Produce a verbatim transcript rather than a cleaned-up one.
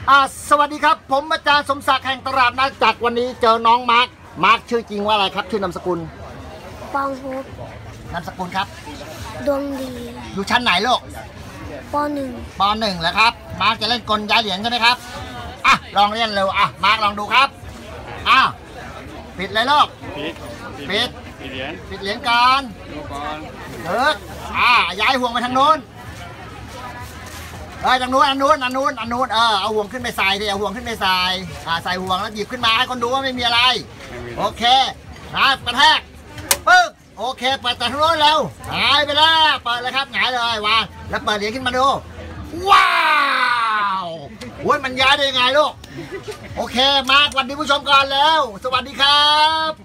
อ่าสวัสดีครับผมอาจารย์สมศักดิ์แห่งตลาดนัดจักรวันนี้เจอน้องมาร์คมาร์คชื่อจริงว่าอะไรครับชื่อนามสกุลปองฮุบนามสกุลครับดวงดีอยู่ชั้นไหนลูกปหนึ่งปหนึ่งแล้วครับมาร์คจะเล่นกลย้ายเหรียญใช่ไหมครับอ่ะลองเล่นเร็วอ่ะมาร์คลองดูครับอ้าวปิดเลยลูกปิดปิดปิดเหรียญปิดเหรียญก่อนเอออ่าย้ายห่วงไปทางโน้นเออทางนู้นอันนู้นอันนู้นอันนู้นเออเอาห่วงขึ้นไปใส่ดิเอาห่วงขึ้นไปใส่อ่าใส่ห่วงแล้วหยิบขึ้นมาให้คนดูว่าไม่มีอะไรโอเคนะกระแทกปึ๊กโอเคเปิดแต่ทางโน้นแล้วหายไปแล้วเปิดเลยครับหงายเลยวางแล้วเปิดเหรียญขึ้นมาดูว้าวโอ้ยมันย้ายได้ยังไงลูกโอเคมาสวัสดีผู้ชมก่อนแล้วสวัสดีครับ